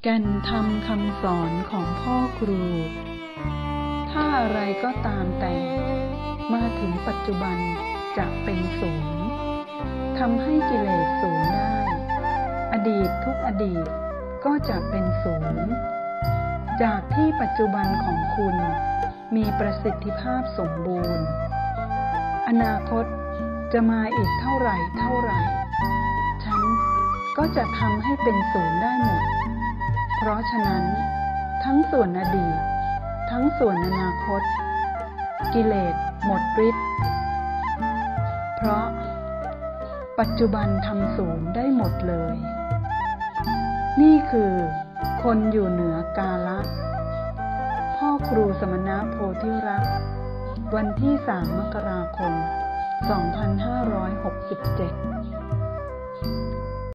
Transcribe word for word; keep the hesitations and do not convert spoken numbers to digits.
แก่นธรรมคำสอนของพ่อครูถ้าอะไรก็ตามแต่มาถึงปัจจุบันจะเป็นศูนย์ทำให้กิเลสศูนย์ได้อดีตทุกอดีตก็จะเป็นศูนย์จากที่ปัจจุบันของคุณมีประสิทธิภาพสมบูรณ์อนาคตจะมาอีกเท่าไหร่เท่าไหร่ฉันก็จะทำให้เป็นศูนย์ได้หมดเพราะฉะนั้นทั้งส่วนอดีตทั้งส่วนอนาคตกิเลสหมดฤทธิ์เพราะปัจจุบันทำศูนย์ได้หมดเลยนี่คือคนอยู่เหนือกาลพ่อครูสมณโพธิรักษ์วันที่สามมกราคมสองพันห้าร้อยหกสิบเจ็ด